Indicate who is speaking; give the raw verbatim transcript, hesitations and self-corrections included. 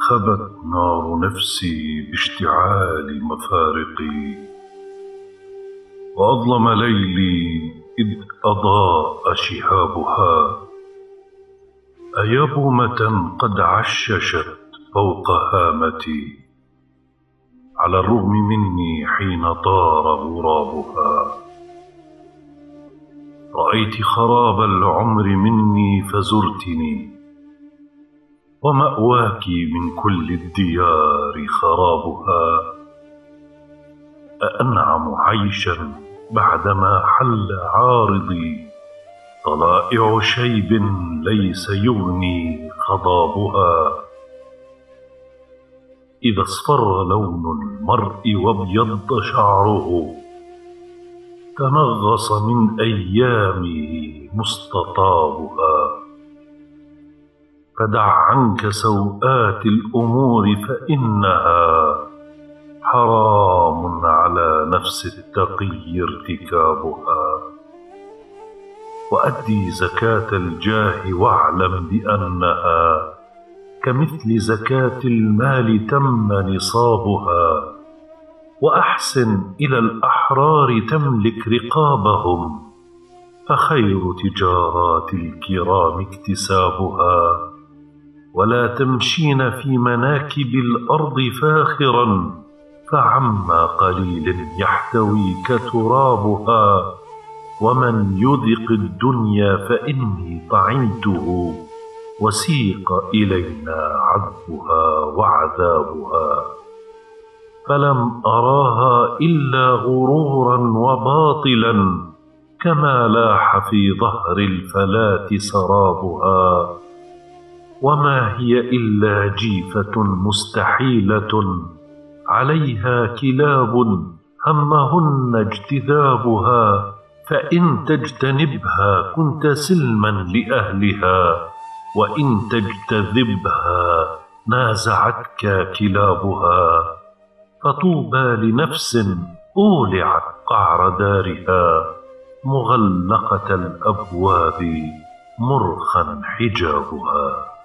Speaker 1: خبت نار نفسي باشتعال مفارقي، وأظلم ليلي إذ أضاء شهابها. أيبومة قد عششت فوق هامتي، على الرغم مني حين طار غرابها. رأيت خراب العمر مني فزرتني، ومأواك من كل الديار خرابها. أأنعم عيشا بعدما حل عارضي، طلائع شيب ليس يغني خضابها. إذا اصفر لون المرء وابيض شعره، تنغص من أيامه مستطابها. فدع عنك سوءات الأمور، فإنها حرام على نفس التقي ارتكابها. وأدي زكاة الجاه واعلم بأنها كمثل زكاة المال تم نصابها. وأحسن إلى الأحرار تملك رقابهم، فخير تجارات الكرام اكتسابها. ولا تمشين في مناكب الأرض فاخرا، فعما قليل يحتويك ترابها. ومن يذق الدنيا فإني طعمته، وسيق إلينا عذبها وعذابها. فلم أراها إلا غرورا وباطلا، كما لاح في ظهر الفلاة سرابها. وما هي إلا جيفة مستحيلة، عليها كلاب همهن اجتذابها. فإن تجتنبها كنت سلما لأهلها، وإن تجتذبها نازعتك كلابها. فطوبى لنفس أولعت قعر دارها، مغلقة الأبواب مرخا حجابها.